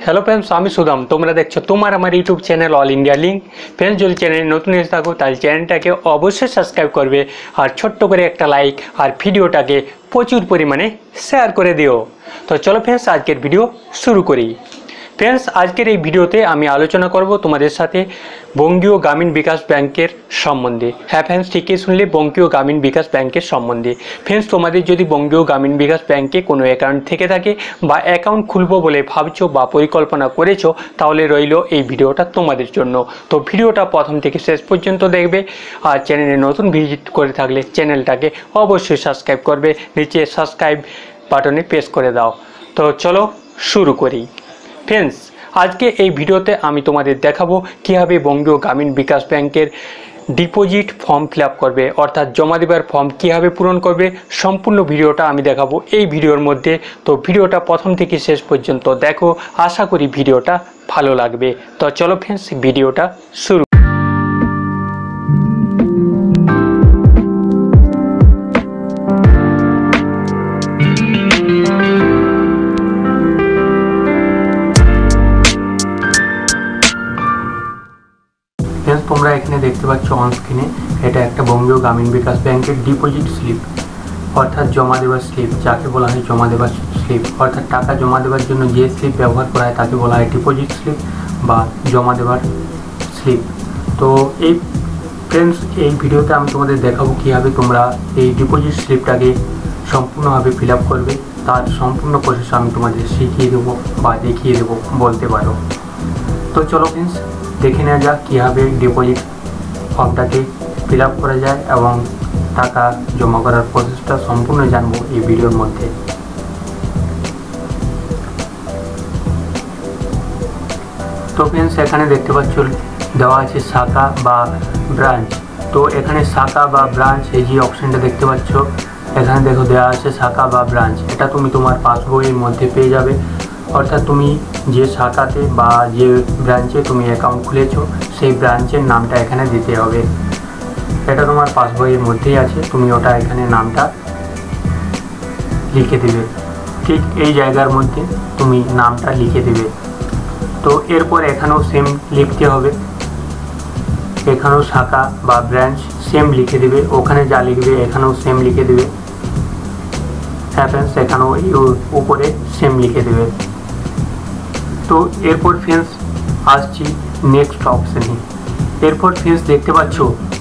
Hello friends, আমি সুদাম। তোমরা দেখছো তোমার আমার YouTube channel all India link. Friends, যদি চ্যানেলে নতুন এসে থাকো তাহলে চ্যানেলটাকে অবশ্যই সাবস্ক্রাইব করবে আর ছোট্ট করে একটা লাইক আর ভিডিওটাকে প্রচুর পরিমাণে শেয়ার করে দিও। তো চলো ফ্রেন্ডস, আজকের ভিডিও শুরু করি। ফ্রেন্ডস, আজকের এই ভিডিওতে আমি আলোচনা করব তোমাদের সাথে বঙ্গীয় গ্রামীণ বিকাশ ব্যাংকের সম্বন্ধে। হ্যাঁ ফ্রেন্ডস, ঠিকই শুনলে, বঙ্গীয় গ্রামীণ বিকাশ ব্যাংকের সম্বন্ধে। ফ্রেন্ডস, তোমাদের যদি বঙ্গীয় গ্রামীণ বিকাশ ব্যাংকে কোনো অ্যাকাউন্ট থেকে থাকে বা অ্যাকাউন্ট খুলবো বলে ভাবছো বা পরিকল্পনা করেছো, তাহলে রইল এই ভিডিওটা তোমাদের জন্য। তো ভিডিওটা প্রথম থেকে শেষ পর্যন্ত দেখবে। আর চ্যানেলে নতুন ভিজিট করে থাকলে চ্যানেলটাকে অবশ্যই সাবস্ক্রাইব করবে, নিচে সাবস্ক্রাইব বাটনে প্রেস করে দাও। তো চলো শুরু করি। ফ্রেন্ডস, আজকে এই ভিডিওতে আমি তোমাদের দেখাবো কীভাবে বঙ্গীয় গ্রামীণ বিকাশ ব্যাংকের ডিপোজিট ফর্ম ফিল আপ করবে, অর্থাৎ জমা দেবার ফর্ম কীভাবে পূরণ করবে। সম্পূর্ণ ভিডিওটা আমি দেখাবো এই ভিডিওর মধ্যে। তো ভিডিওটা প্রথম থেকে শেষ পর্যন্ত দেখো, আশা করি ভিডিওটা ভালো লাগবে। তো চলো ফ্রেন্ডস, ভিডিওটা শুরু। তোমরা এখানে দেখতে পাচ্ছ অন স্ক্রিনে, এটা একটা বঙ্গীয় গ্রামীণ বিকাশ ব্যাংকের ডিপোজিট স্লিপ, অর্থাৎ জমা দেওয়ার স্লিপ, যাকে বলা হয় জমা দেওয়ার স্লিপ। অর্থাৎ টাকা জমা দেওয়ার জন্য যে স্লিপ ব্যবহার করা হয় তাকে বলা হয় ডিপোজিট স্লিপ বা জমা দেওয়ার স্লিপ। তো এই ফ্রেন্ডস, এই ভিডিওতে আমি তোমাদের দেখাবো কীভাবে তোমরা এই ডিপোজিট স্লিপটাকে সম্পূর্ণভাবে ফিল আপ করবে। তার সম্পূর্ণ প্রসেস আমি তোমাদের শিখিয়ে দেবো বা দেখিয়ে দেবো বলতে পারো। তো চলো ফ্রেন্ডস, দেখে নেওয়া যাক কীভাবে ডিপোজিট ফর্মটাকে ফিল আপ করা যায় এবং টাকা জমা করার প্রসেসটা সম্পূর্ণ জানবো এই ভিডিওর মধ্যে। তো ফ্রেন্ডস, এখানে দেখতে পাচ্ছ দেওয়া আছে শাখা বা ব্রাঞ্চ। তো এখানে শাখা বা ব্রাঞ্চ, এই যে অপশানটা দেখতে পাচ্ছ এখানে দেখো দেওয়া আছে শাখা বা ব্রাঞ্চ। এটা তুমি তোমার পাসবইয়ের মধ্যে পেয়ে যাবে। অর্থাৎ তুমি যে শাখাতে বা যে ব্রাঞ্চে তুমি অ্যাকাউন্ট খুলেছো সেই ব্রাঞ্চের নামটা এখানে দিতে হবে। এটা তোমার পাসবইয়ের মধ্যেই আছে, তুমি ওটা এখানে নামটা লিখে দেবে। ঠিক এই জায়গার মধ্যে তুমি নামটা লিখে দেবে। তো এরপর এখানেও সেম লিখতে হবে, এখানেও শাখা বা ব্রাঞ্চ সেম লিখে দেবে। ওখানে যা লিখবে এখানেও সেম লিখে দেবে। হ্যাঁ ফ্রেন্ডস, এখানেও এই উপরে সেম লিখে দেবে। তো এরপর ফ্রেন্ডস আসছি নেক্সট অপশানে। এরপর ফ্রেন্ডস দেখতে পাচ্ছ,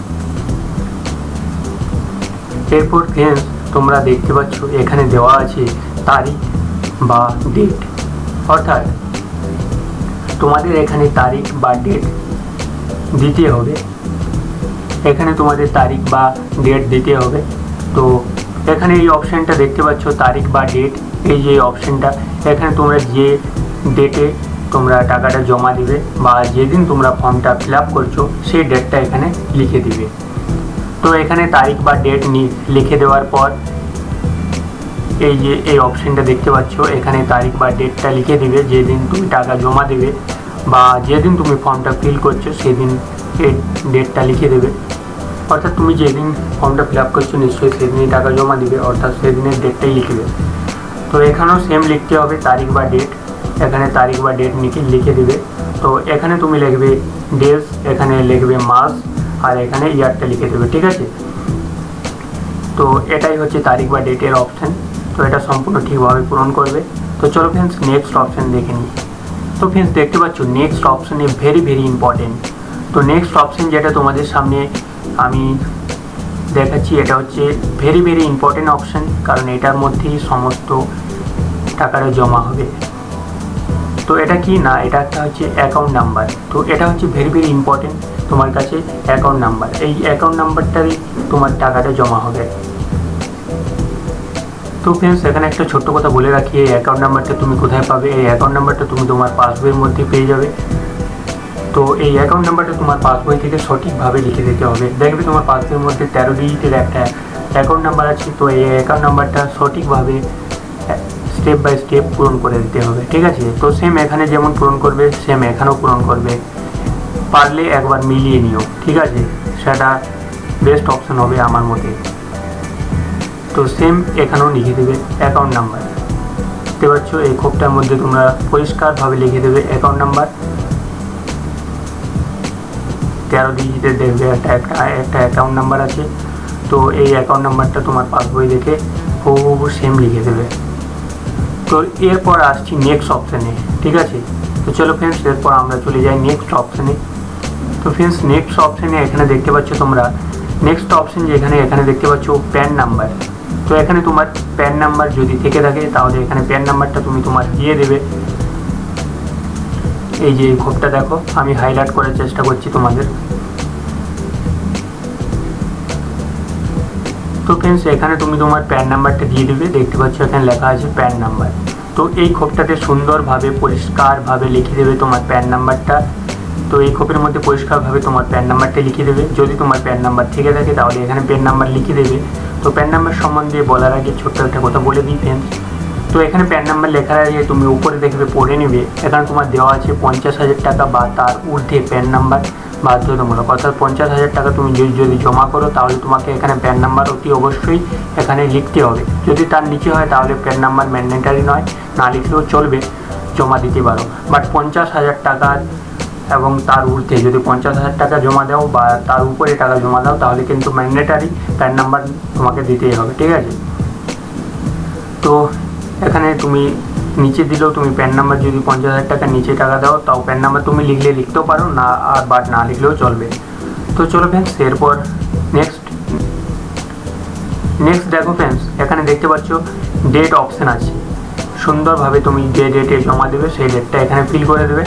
এরপর ফ্রেন্ডস তোমরা দেখতে পাচ্ছ এখানে দেওয়া আছে তারিখ বা ডেট। অর্থাৎ তোমাদের এখানে তারিখ বা ডেট দিতে হবে। এখানে তোমাদের তারিখ বা ডেট দিতে হবে। তো এখানে এই অপশানটা দেখতে পাচ্ছ তারিখ বা ডেট, এই যে অপশানটা, এখানে তোমরা যে ডেটে তোমরা টাকাটা জমা দিবে বা যেদিন তোমরা ফর্মটা ফিল আপ করছো সেই ডেটটা এখানে লিখে দিবে। তো এখানে তারিখ বা ডেট লিখে দেওয়ার পর এই যে এই অপশানটা দেখতে পাচ্ছ, এখানে তারিখ বা ডেটটা লিখে দিবে যেদিন তুমি টাকা জমা দেবে বা যেদিন তুমি ফর্মটা ফিল করছো সেদিন এই ডেটটা লিখে দেবে। অর্থাৎ তুমি যেদিন ফর্মটা ফিল আপ করছো নিশ্চয়ই সেদিনই টাকা জমা দিবে, অর্থাৎ সেদিনের ডেটটাই লিখবে। তো এখানেও সেম লিখতে হবে তারিখ বা ডেট, এখানে তারিখ বা ডেট লিখে দেবে। তো এখানে তুমি লিখবে ডেজ, এখানে লিখবে মাস, আর এখানে ইয়ারটা লিখে দেবে। ঠিক আছে, তো এটাই হচ্ছে তারিখ বা ডেটের অপশান। তো এটা সম্পূর্ণ ঠিকভাবে পূরণ করবে। তো চলো ফ্রেন্ডস, নেক্সট অপশান দেখে নিই। তো ফ্রেন্ডস দেখতে পাচ্ছ next option is very very important. তো নেক্সট অপশান যেটা তোমাদের সামনে আমি দেখাচ্ছি, এটা হচ্ছে ভেরি ভেরি ইম্পর্টেন্ট অপশান, কারণ এটার মধ্যেই সমস্ত টাকাটা জমা হবে। তো এটা কি না, এটা একটা হচ্ছে অ্যাকাউন্ট নাম্বার। তো এটা হচ্ছে ভেরি ভেরি ইম্পর্টেন্ট, তোমার কাছে অ্যাকাউন্ট নাম্বার, এই অ্যাকাউন্ট নাম্বারটাই তোমার টাকাটা জমা হবে। তো ফ্রেন্ডস, এখানে একটা ছোট্ট কথা বলে রাখি, এই অ্যাকাউন্ট নাম্বারটা তুমি কোথায় পাবে। এই অ্যাকাউন্ট নাম্বারটা তুমি তোমার পাসবইয়ের মধ্যে পেয়ে যাবে। তো এই অ্যাকাউন্ট নাম্বারটা তোমার পাসবই থেকে সঠিকভাবে লিখে দিতে হবে। দেখবে তোমার পাসবইয়ের মধ্যে 13 ডিজিটের একটা অ্যাকাউন্ট নাম্বার আছে। তো এই অ্যাকাউন্ট নাম্বারটা সঠিকভাবে স্টেপ বাই স্টেপ পূরণ করে দিতে হবে। ঠিক আছে, তো সেম এখানে যেমন পূরণ করবে সেম এখানেও পূরণ করবে। পারলে একবার মিলিয়ে নিও, ঠিক আছে, সেটা বেস্ট অপশন হবে আমার মতে। তো সেম এখানেও লিখে দেবে অ্যাকাউন্ট নাম্বার। দেখতে পাচ্ছ এই খোপটার মধ্যে তোমরা পরিষ্কারভাবে লিখে দেবে অ্যাকাউন্ট নাম্বার। 13 ডিজিটের দেখবে একটা অ্যাকাউন্ট নাম্বার আছে। তো এই অ্যাকাউন্ট নাম্বারটা তোমার পাসবই দেখে হুবহু সেম লিখে দেবে। তো এরপর আসছি নেক্সট অপশানে, ঠিক আছে। তো চলো ফ্রেন্ডস, এরপর আমরা চলে যাই নেক্সট অপশানে। তো ফ্রেন্ডস, নেক্সট অপশানে এখানে দেখতে পাচ্ছ তোমরা নেক্সট অপশান যেখানে এখানে দেখতে পাচ্ছ প্যান নাম্বার। তো এখানে তোমার প্যান নাম্বার যদি থেকে থাকে তাহলে এখানে প্যান নাম্বারটা তুমি তোমার দিয়ে দেবে। এই যে খোপটা দেখো, আমি হাইলাইট করার চেষ্টা করছি তোমাদের। তো ফ্রেন্ডস, এখানে তুমি তোমার প্যান নাম্বারটা দিয়ে দেবে। দেখতে পাচ্ছ এখানে লেখা আছে প্যান নাম্বার। তো এই খোপটাতে সুন্দরভাবে পরিষ্কারভাবে লিখে দেবে তোমার প্যান নাম্বারটা। তো এই খোপের মধ্যে পরিষ্কারভাবে তোমার প্যান নাম্বারটা লিখে দেবে। যদি তোমার প্যান নাম্বার থেকে থাকে তাহলে এখানে প্যান নাম্বার লিখে দেবে। তো প্যান নাম্বার সম্বন্ধে বলার আগে ছোট্ট একটা কথা বলে দিই ফ্রেন্ডস। তো এখানে প্যান নাম্বার লেখার আগে তুমি উপরে দেখবে পড়ে নেবে, এখানে তোমার দেওয়া আছে 50,000 টাকা বা তার ঊর্ধ্বে প্যান নাম্বার বাধ্যতামূলক। অর্থাৎ 50,000 টাকা তুমি যদি জমা করো তাহলে তোমাকে এখানে প্যান নাম্বার অতি অবশ্যই এখানে লিখতে হবে। যদি তার নিচে হয় তাহলে প্যান নাম্বার ম্যান্ডেটারি নয়, না লিখলেও চলবে, জমা দিতে পারো। বাট 50,000 টাকার এবং তার ঊর্ধ্বে যদি 50,000 টাকা জমা দাও বা তার উপরে টাকা জমা দাও তাহলে কিন্তু ম্যান্ডেটারি প্যান নাম্বার তোমাকে দিতেই হবে, ঠিক আছে। তো এখানে তুমি নিচে দিলেও তুমি প্যান নাম্বার যদি 50,000 টাকার নিচে টাকা দাও তাও প্যান নাম্বার তুমি লিখলে লিখতেও পারো, না আর বাট না লিখলেও চলবে। তো চলো ফ্রেন্ডস, এরপর নেক্সট দেখো ফ্রেন্ডস, এখানে দেখতে পাচ্ছ ডেট অপশান আছে। সুন্দরভাবে তুমি যে ডেটে জমা দেবে সেই ডেটটা এখানে ফিল করে দেবে।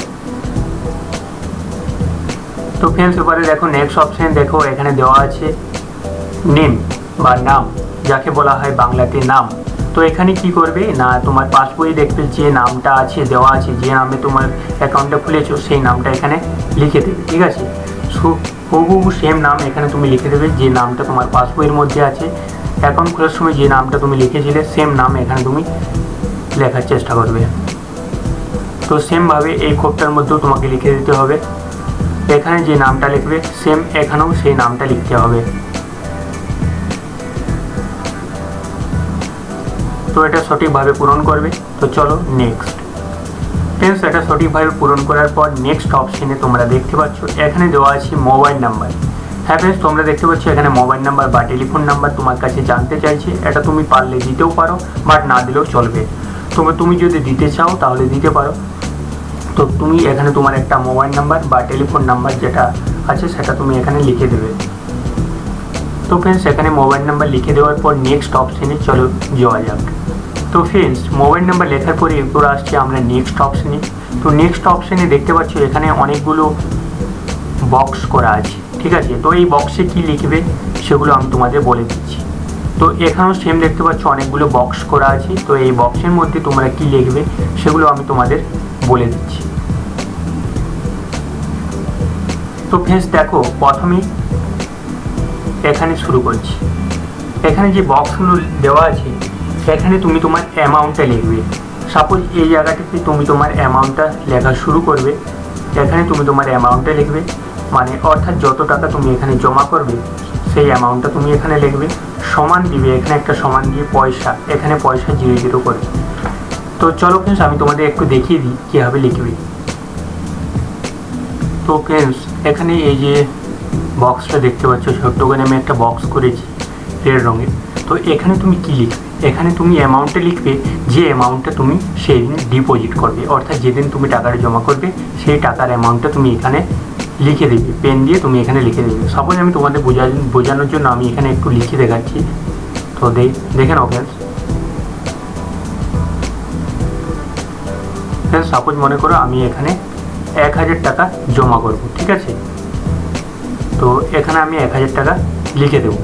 তো ফ্রেন্ডস, এবারে দেখো নেক্সট অপশান দেখো, এখানে দেওয়া আছে নেম বা নাম, যাকে বলা হয় বাংলাতে নাম। তো এখানে কি করবে না, তোমার পাসবই দেখবে যে নামটা আছে দেওয়া আছে, যে নামে তোমার অ্যাকাউন্টটা খুলেছো সেই নামটা এখানে লিখে দেবে, ঠিক আছে। হুবহু সেম নাম এখানে তুমি লিখে দেবে, যে নামটা তোমার পাসবইয়ের মধ্যে আছে। অ্যাকাউন্ট খোলার সময় যে নামটা তুমি লিখেছিলে সেম নাম এখানে তুমি লেখার চেষ্টা করবে। তো সেমভাবে এই খোপটার মধ্যেও তোমাকে লিখে দিতে হবে। এখানে যে নামটা লিখবে সেম এখানেও সেই নামটা লিখতে হবে। তো এটা সঠিকভাবে পূরণ করবে। তো চলো নেক্সট ফ্রেন্ডস, এটা সঠিকভাবে পূরণ করার পর নেক্সট অপশানে তোমরা দেখতে পাচ্ছ এখানে দেওয়া আছে মোবাইল নাম্বার। হ্যাঁ ফ্রেন্ডস, তোমরা দেখতে পাচ্ছ এখানে মোবাইল নাম্বার বা টেলিফোন নাম্বার তোমার কাছে জানতে চাইছে। এটা তুমি পারলে দিতেও পারো, বাট না দিলেও চলবে। তুমি যদি দিতে চাও তাহলে দিতে পারো। তো তুমি এখানে তোমার একটা মোবাইল নাম্বার বা টেলিফোন নাম্বার যেটা আছে সেটা তুমি এখানে লিখে দেবে। তো ফ্রেন্ডস, এখানে মোবাইল নাম্বার লিখে দেওয়ার পর নেক্সট অপশানে চলো যাওয়া যাক। তো ফ্রেন্ডস, মোবাইল নাম্বার লেখার পরে এরপর আসছি আমরা নেক্সট অপশানে। তো নেক্সট অপশানে দেখতে পাচ্ছ এখানে অনেকগুলো বক্স করা আছে, ঠিক আছে। তো এই বক্সে কি লিখবে সেগুলো আমি তোমাদের বলে দিচ্ছি। তো এখানেও সেম দেখতে পাচ্ছ অনেকগুলো বক্স করা আছে। তো এই বক্সের মধ্যে তোমরা কি লিখবে সেগুলো আমি তোমাদের বলে দিচ্ছি। তো ফ্রেন্ডস দেখো, প্রথমে এখানে শুরু করছি। এখানে যে বক্সগুলো দেওয়া আছে এখানে তুমি তোমার অ্যামাউন্টটা লিখবে। সাপোজ এই জায়গাটাতে তুমি তোমার অ্যামাউন্টটা লেখা শুরু করবে। এখানে তুমি তোমার অ্যামাউন্টটা লিখবে, মানে অর্থাৎ যত টাকা তুমি এখানে জমা করবে সেই অ্যামাউন্টটা তুমি এখানে লিখবে। সমান দিবে, এখানে একটা সমান দিয়ে পয়সা, এখানে পয়সা 0 করে। তো চলো ফ্রেন্ডস, আমি তোমাদের একটু দেখিয়ে দিই কীভাবে লিখবে। তো ফ্রেন্ডস, এখানে এই যে বক্সটা দেখতে পাচ্ছ, ছোট্ট করে আমি একটা বক্স করেছি রেড রঙের। তো এখানে তুমি কি লিখবে, এখানে তুমি অ্যামাউন্টটা লিখবে, যে অ্যামাউন্টটা তুমি সেই দিন ডিপোজিট করবে, অর্থাৎ যেদিন তুমি টাকাটা জমা করবে সেই টাকার অ্যামাউন্টটা তুমি এখানে লিখে দেবে, পেন দিয়ে তুমি এখানে লিখে দেবে। সাপোজ আমি তোমাদের বোঝানোর জন্য আমি এখানে একটু লিখে দেখাচ্ছি। তো দেখে নাও ফ্রেন্ডস। সাপোজ মনে করো আমি এখানে 1000 টাকা জমা করব, ঠিক আছে। তো এখানে আমি 1000 টাকা লিখে দেব।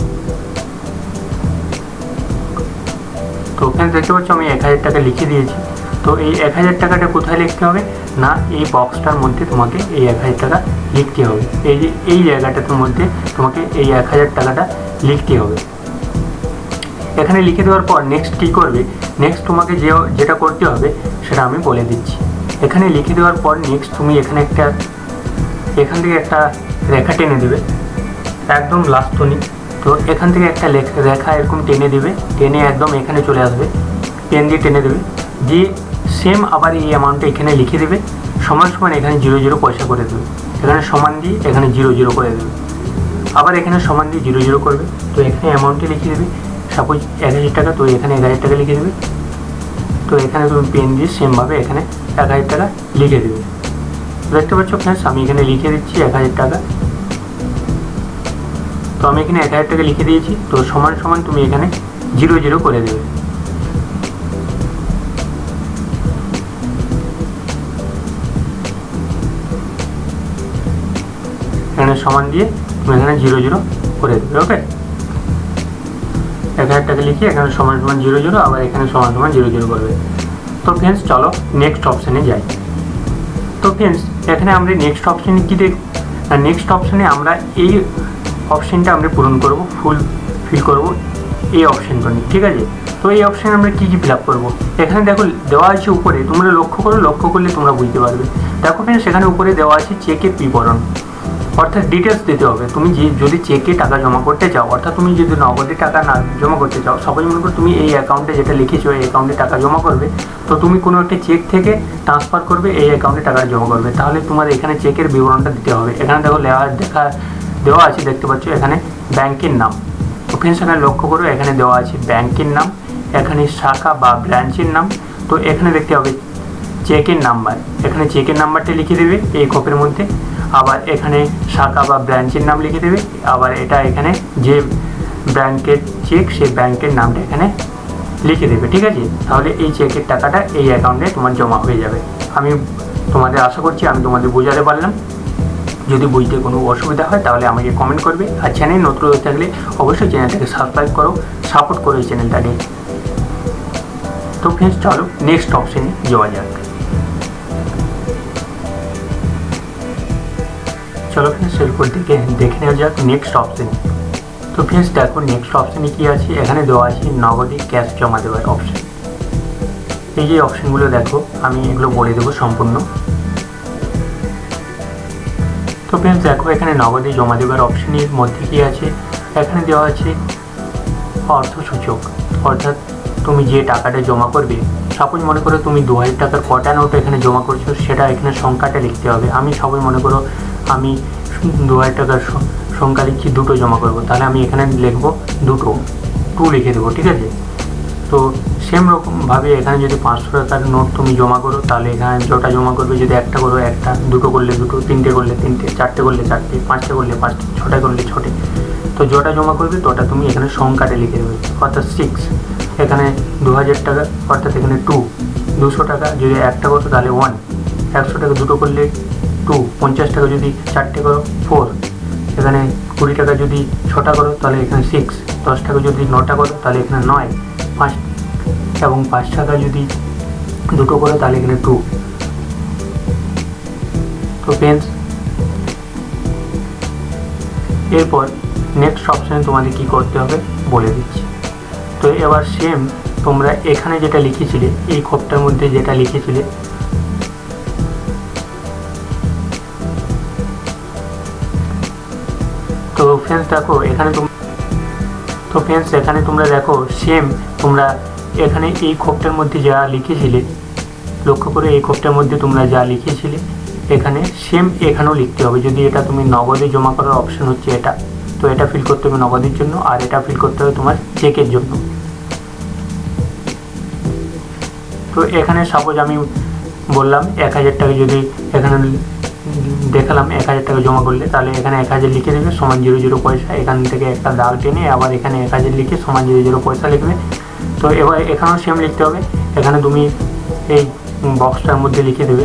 তো ওখানে দেখতে পাচ্ছ আমি 1000 টাকা লিখে দিয়েছি। তো এই 1000 টাকাটা কোথায় লিখতে হবে না, এই বক্সটার মধ্যে তোমাকে এই 1000 টাকা লিখতে হবে। এই যে এই জায়গাটার মধ্যে তোমাকে এই 1000 টাকাটা লিখতে হবে। এখানে লিখে দেওয়ার পর নেক্সট কী করবে, নেক্সট তোমাকে যেটা করতে হবে সেটা আমি বলে দিচ্ছি। এখানে লিখে দেওয়ার পর নেক্সট তুমি এখান থেকে একটা রেখা টেনে দেবে, একদম লাস্ট টনি। তো এখান থেকে একটা রেখা এরকম টেনে দেবে, টেনে একদম এখানে চলে আসবে, পেন দিয়ে টেনে দেবে। দিয়ে সেম আবার এই অ্যামাউন্টটা এখানে লিখে দেবে, সমান সমান এখানে 0 পয়সা করে দেবে, এখানে সমান দিয়ে এখানে 0 করে দেবে, আবার এখানে সমান দিয়ে 0 করবে। তো এখানে অ্যামাউন্টে লিখে দেবে, সাপোজ 1000 টাকা, তো এখানে 1000 টাকা লিখে দেবে। তো এখানে তুমি পেন দিয়ে সেমভাবে এখানে 1000 টাকা লিখে দেবে। দেখতে পাচ্ছ ফ্রেন্ডস, আমি এখানে লিখে দিচ্ছি 1000 টাকা। তো আমি এখানে 1000 টাকা লিখে দিয়েছি। তো সমান সমান তুমি এখানে 0 করে দেবে। এখানে সমান দিয়ে তুমি এখানে 0 করে দেবে। ওকে, 1000 টাকা লিখে এখানে সমান সমান 0, আবার এখানে সমান সমান 0 করবে। তো ফ্রেন্ডস চলো নেক্সট অপশানে যাই। তো ফ্রেন্ডস এখানে আমরা নেক্সট অপশানে কী দেখব, নেক্সট অপশানে আমরা এই অপশানটা আমরা পূরণ করব, ফিল করব এই অপশানটা নিয়ে, ঠিক আছে। তো এই অপশানে আমরা কী ফিল আপ করবো, এখানে দেখো দেওয়া আছে উপরে, তোমরা লক্ষ্য করলে তোমরা বুঝতে পারবে। দেখো ফ্রেন্ডস এখানে উপরে দেওয়া আছে চেকের বিবরণ, অর্থাৎ ডিটেলস দিতে হবে। তুমি যদি চেকে টাকা জমা করতে চাও, অর্থাৎ তুমি যদি নগদে টাকা না জমা করতে চাও, সবাই মনে করো তুমি এই অ্যাকাউন্টে যেটা লিখেছো এই অ্যাকাউন্টে টাকা জমা করবে, তো তুমি কোনো একটা চেক থেকে ট্রান্সফার করবে এই অ্যাকাউন্টে টাকা জমা করবে, তাহলে তোমার এখানে চেকের বিবরণটা দিতে হবে। এখানে দেখো দেওয়া আছে, দেখতে পাচ্ছ এখানে ব্যাংকের নাম। তো ফ্রেন্ডস এখানে লক্ষ্য করো, এখানে দেওয়া আছে ব্যাংকের নাম, এখানে শাখা বা ব্রাঞ্চের নাম। তো এখানে দেখতে হবে চেকের নাম্বার, এখানে চেকের নাম্বারটা লিখে দেবে এই খপের মধ্যে, আবার এখানে শাখা বা ব্রাঞ্চের নাম লিখে দেবে, আবার এটা এখানে যে ব্যাংকের চেক সেই ব্যাংকের নামটা এখানে লিখে দেবে, ঠিক আছে। তাহলে এই চেকের টাকাটা এই অ্যাকাউন্টে তোমার জমা হয়ে যাবে। আমি তোমাদের আশা করছি আমি তোমাদের বোঝাতে পারলাম। যদি বুঝতে কোনো অসুবিধা হয় তাহলে আমাকে কমেন্ট করবে, আর চ্যানেল নতুন হয়ে থাকলে অবশ্যই চ্যানেলটাকে সাবস্ক্রাইব করো, সাপোর্ট করো এই চ্যানেলটাকে। তো ফ্রেন্ডস চলো নেক্সট অপশানে যাওয়া যাক। চলো ফ্রেন্ডস এরপর দেখে নেওয়া যাক নেক্সট অপশানে। তো ফ্রেন্ডস দেখো নেক্সট অপশানে কী আছে, এখানে দেওয়া আছে নগদে ক্যাশ জমা দেওয়ার অপশান। এই যে অপশানগুলো দেখো আমি এগুলো বলে দেবো সম্পূর্ণ। তো ফ্রেন্ডস দেখো এখানে নগদে জমা দেওয়ার অপশানের মধ্যে কী আছে, এখানে দেওয়া আছে অর্থসূচক, অর্থাৎ তুমি যে টাকাটা জমা করবে, সাপোজ মনে করো তুমি 2000 টাকার কটা নোট এখানে জমা করছো, সেটা এখানে সংখ্যাটা লিখতে হবে। আমি সবাই মনে করো আমি 2000 টাকার সংখ্যা লিখছি, 2টো জমা করবো, তাহলে আমি এখানে লিখবো 2 লিখে দেবো, ঠিক আছে। তো সেম রকমভাবে এখানে যদি 500 টাকার নোট তুমি জমা করো, তাহলে এখানে যটা জমা করবে, যদি একটা করো একটা, 2টো করলে 2টো, 3টে করলে 3টে, 4টে করলে 4টে, 5টে করলে 5টে, 6টে করলে 6টে। তো যটা জমা করবে তটা তুমি এখানে সংখ্যাটা লিখে দেবে, অর্থাৎ 6। এখানে 2000 টাকা অর্থাৎ এখানে 2, 200 টাকা যদি একটা করো তাহলে 1, 100 টাকা 2টো করলে 2, 50 টাকা যদি 4টে করো 4, এখানে 20 টাকা যদি 6টা করো তাহলে এখানে 6, 10 টাকা যদি 9টা করো তাহলে এখানে 9, 5 এবং 5 টাকা যদি 2টো করো তাহলে এখানে 2। তো ফ্রেন্ডস এরপর নেক্সট অপশানে তোমাদের কী করতে হবে বলে দিচ্ছি। তো এবার সেম তোমরা এখানে যেটা লিখেছিলে, এই খপটার মধ্যে যেটা লিখেছিলে, তো ফ্রেন্ডস দেখো এখানে তোমরা দেখো সেম তোমরা এখানে এই খপটার মধ্যে যা লিখেছিলে, লক্ষ্য করে এই খপটার মধ্যে তোমরা যা লিখেছিলে এখানে সেম এখানেও লিখতে হবে। যদি এটা তুমি নগদে জমা করার অপশন হচ্ছে এটা, তো এটা ফিল করতে হবে নগদের জন্য, আর এটা ফিল করতে হবে তোমার চেকের জন্য। তো এখানে সাপোজ আমি বললাম 1000 টাকা, যদি এখানে দেখালাম 1000 টাকা জমা করলে, তাহলে এখানে 1000 লিখে দেবে সমান 0 পয়সা, এখান থেকে একটা দাগ টেনে আবার এখানে 1000 লিখে সমান 0 পয়সা লিখবে। তো এবার এখানেও সেম লিখতে হবে, এখানে তুমি এই বক্সটার মধ্যে লিখে দেবে,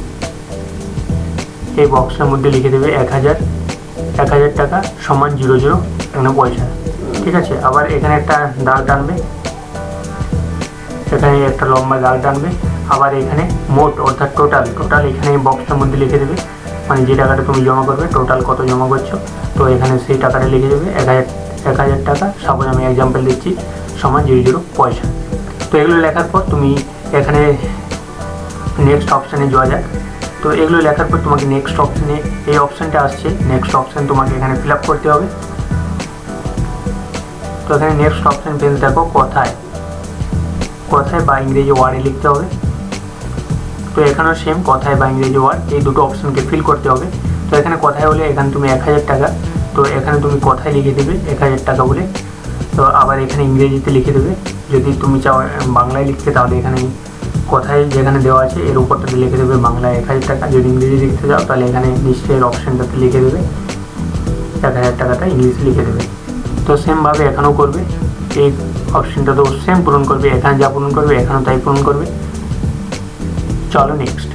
এই বক্সটার মধ্যে লিখে দেবে 1000 টাকা সমান 0 এখানে পয়সা, ঠিক আছে। আবার এখানে একটা দাগ টানবে, এখানে একটা লম্বা দাগ টানবে, আবার এখানে মোট অর্থাৎ টোটাল এখানে এই বক্সটার মধ্যে লিখে দেবে, মানে যে টাকাটা তুমি জমা করবে টোটাল কত জমা করছো, তো এখানে সেই টাকাটা লিখে দেবে 1000 টাকা, সাপোজ আমি এক্সাম্পল দিচ্ছি সমান 0 পয়সা। তো এগুলো লেখার পর তুমি এখানে নেক্সট অপশানে যাওয়া যাক। তো এগুলো লেখার পর তোমাকে নেক্সট অপশানে এই অপশানটা আসছে, নেক্সট অপশান তোমাকে এখানে ফিল আপ করতে হবে। তো এখানে নেক্সট অপশান পেজ দেখো কোথায়, কথায় বা ইংরেজি ওয়ার্ডে লিখতে হবে। তো এখানেও সেম কথায় বা ইংরেজি ওয়ার্ড, এই দুটো অপশনকে ফিল করতে হবে। তো এখানে কথায় হলে এখানে তুমি 1000 টাকা, তো এখানে তুমি কথায় লিখে দেবে 1000 টাকা বলে। তো আবার এখানে ইংরেজিতে লিখে দেবে, যদি তুমি চাও বাংলায় লিখতে তাহলে এখানে কথায় যেখানে দেওয়া আছে এর উপরটাতে লিখে দেবে বাংলায় 1000 টাকা। যদি ইংরেজি লিখতে চাও তাহলে এখানে নিশ্চয়ের অপশানটাতে লিখে দেবে 1000 টাকাটা ইংলিশে লিখে দেবে। তো সেমভাবে এখানেও করবে, এই অপশানটা তো সেম পূরণ করবে, এখানে যা পূরণ করবে এখানেও তাই পূরণ করবে। চলো নেক্সট।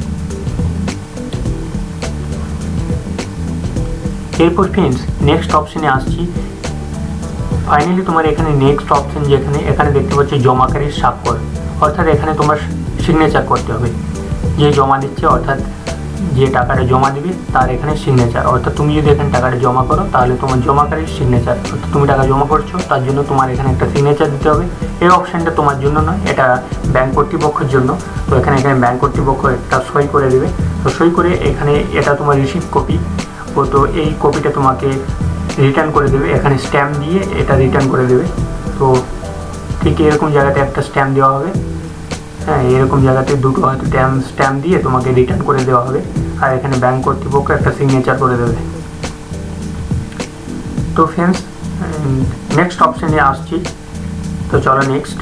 এরপর ফ্রেন্ডস নেক্সট অপশানে আসছি। ফাইনালি তোমার এখানে নেক্সট অপশান যেখানে এখানে দেখতে পাচ্ছ জমাকারীর স্বাক্ষর, অর্থাৎ এখানে তোমার সিগনেচার করতে হবে। যে জমা দিচ্ছে অর্থাৎ যে টাকাটা জমা দিবে তার এখানে সিগনেচার, অর্থাৎ তুমি যদি এখানে টাকাটা জমা করো তাহলে তোমার জমাকারীর সিগনেচার, অর্থাৎ তুমি টাকা জমা করছো তার জন্য তোমার এখানে একটা সিগনেচার দিতে হবে। এই অপশানটা তোমার জন্য নয়, এটা ব্যাংক কর্তৃপক্ষের জন্য। তো এখানে ব্যাংক কর্তৃপক্ষ একটা সই করে দেবে। তো সই করে এখানে এটা তোমার রিসিভ কপি, তো এই কপিটা তোমাকে রিটার্ন করে দেবে, এখানে স্ট্যাম্প দিয়ে এটা রিটার্ন করে দেবে। তো ঠিক এরকম জায়গাতে একটা স্ট্যাম্প দেওয়া হবে, হ্যাঁ এরকম জায়গাতে দুটো হয়তো স্ট্যাম্প দিয়ে তোমাকে রিটার্ন করে দেওয়া হবে, আর এখানে ব্যাংক কর্তৃপক্ষ একটা সিগনেচার করে দেবে। তো ফ্রেন্ডস নেক্সট অপশানে আসছি। তো চলো নেক্সট।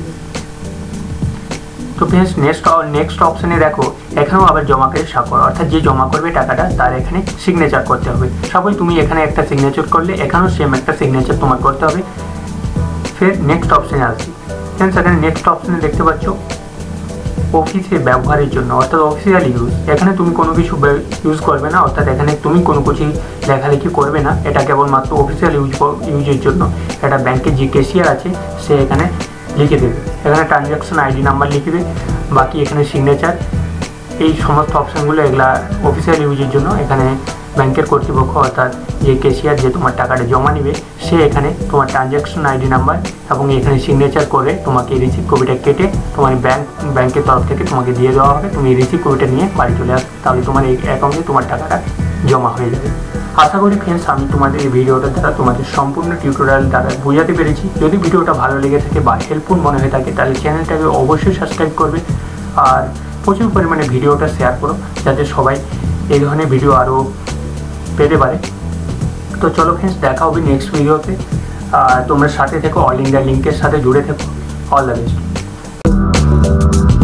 তো ফ্রেন্ডস নেক্সট অপশানে দেখো এখানেও আবার জমাকারীর স্বাক্ষর, অর্থাৎ যে জমা করবে টাকাটা তার এখানে সিগনেচার করতে হবে। সাপোজ তুমি এখানে একটা সিগনেচার করলে এখানেও সেম একটা সিগনেচার তোমার করতে হবে। ফের নেক্সট অপশানে আসছি। ফ্রেন্ডস এখানে নেক্সট অপশানে দেখতে পাচ্ছ অফিসে ব্যবহারের জন্য, অর্থাৎ অফিসিয়াল ইউজ। এখানে তুমি কোনো কিছু ইউজ করবে না, অর্থাৎ এখানে তুমি কোনো কিছু লেখালেখি করবে না, এটা কেবলমাত্র অফিসিয়াল ইউজের জন্য। এটা ব্যাংকের যে ক্যাশিয়ার আছে সে এখানে লিখে দেবে, এখানে ট্রানজ্যাকশন আইডি নাম্বার লিখবে, বাকি এখানে সিগনেচার, এই সমস্ত অপশানগুলো এগুলা অফিসিয়াল ইউজের জন্য। এখানে ব্যাংকের কর্তৃপক্ষ অর্থাৎ যে ক্যাশিয়ার যে তোমার টাকাটা জমা নেবে সে এখানে তোমার ট্রানজ্যাকশন আইডি নাম্বার এবং এখানে সিগনেচার করে তোমাকে রিসিভ কপিটা কেটে তোমার ব্যাংকের তরফ থেকে তোমাকে দিয়ে দেওয়া হবে। তুমি রিসিভ কপিটা নিয়ে বাড়ি চলে আসবে, তাহলে তোমার এই অ্যাকাউন্টে তোমার টাকাটা জমা হয়ে যাবে। আশা করি ফ্রেন্ডস আমি তোমাদের এই ভিডিওটার দ্বারা তোমাদের সম্পূর্ণ টিউটোরিয়াল দ্বারা বোঝাতে পেরেছি। যদি ভিডিওটা ভালো লেগে থাকে বা হেল্পফুল মনে হয়ে থাকে তাহলে চ্যানেলটাকে অবশ্যই সাবস্ক্রাইব করবে, আর প্রচুর পরিমাণে ভিডিওটা শেয়ার করো যাতে সবাই এই ধরনের ভিডিও আরও পেতে পারে। তো চলো ফ্রেন্ডস দেখা হবে নেক্সট ভিডিওতে, তোমরা সাথে থেকো, অল ইন্ডিয়া লিঙ্কের সাথে জুড়ে থেকো। All the best.